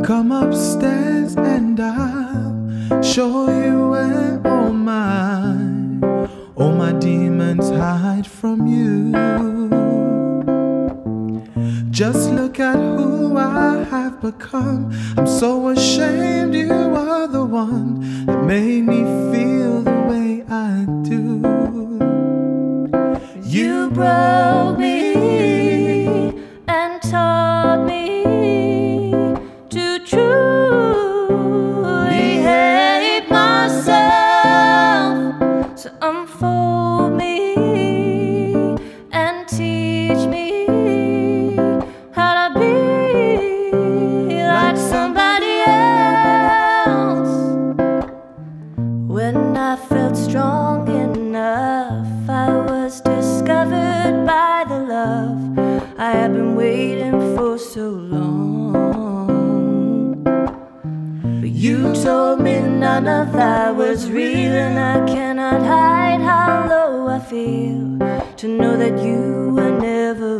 Come upstairs and I'll show you where all my demons hide from you. Just look at who I have become. I'm so ashamed you are the one that made me feel the way I do. You broke me and taught me to truly hate myself. So unfold me and teach me how to be like somebody else. When I felt strong enough, I was discovered by the love I had been waiting for so long. But you told me none of that was real, and I cannot hide how low I feel to know that you were never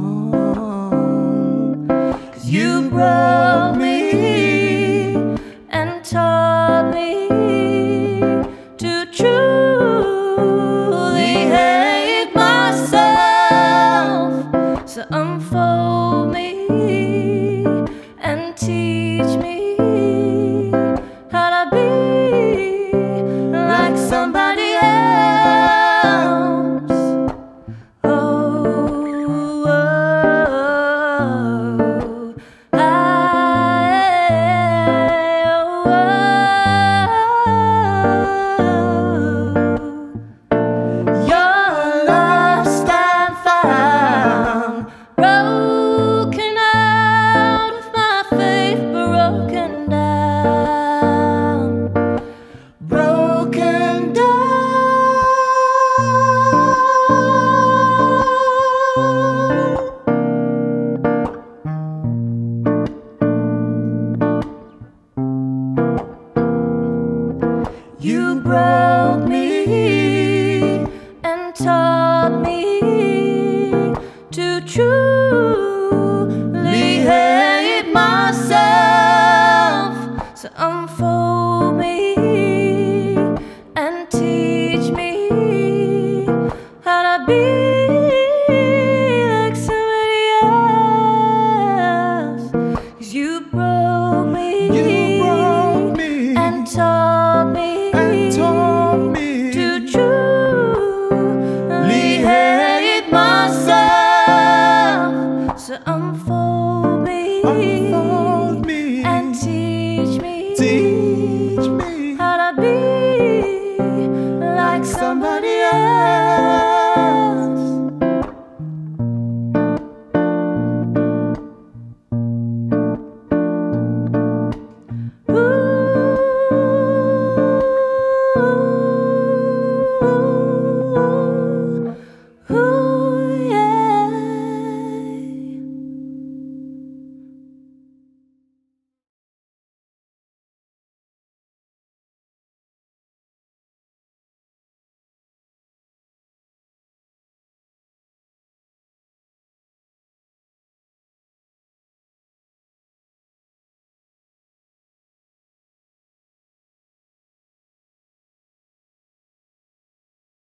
wrong. 'Cause you broke me and taught me to truly hate myself. So unfold me and teach me how to be like somebody else. Oh, oh, oh, you're lost and found, broken out of my faith, broken down, broken down. You broke me and taught me to choose.